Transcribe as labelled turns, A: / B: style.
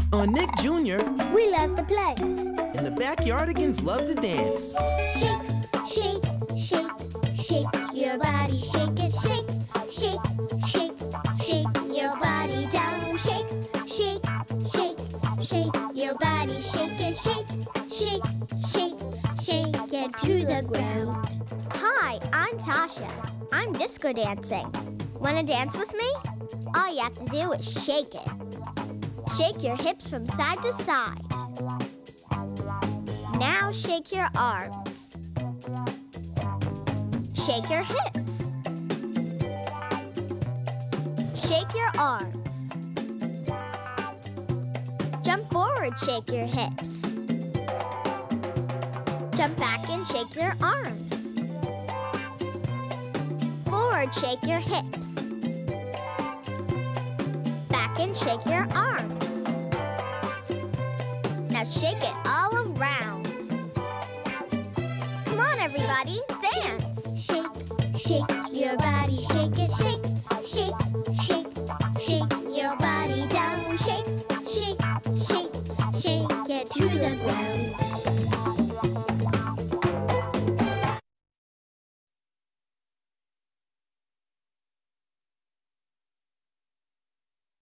A: On Nick Jr.,
B: we love to play.
A: And the Backyardigans love to dance.
B: Shake, shake, shake, shake your body. Shake it, shake, shake, shake, shake your body down. Shake, shake, shake, shake your body. Shake it, shake, shake, shake, shake it to the ground.
C: Hi, I'm Tasha. I'm disco dancing. Wanna dance with me? All you have to do is shake it. Shake your hips from side to side. Now shake your arms. Shake your hips. Shake your arms. Jump forward, shake your hips. Jump back and shake your arms. Forward, shake your hips. Back and shake your arms. Now shake it all around. Come on, everybody, dance.
B: Shake, shake your body. Shake it, shake, shake, shake, shake your body down. Shake, shake, shake, shake it to the ground.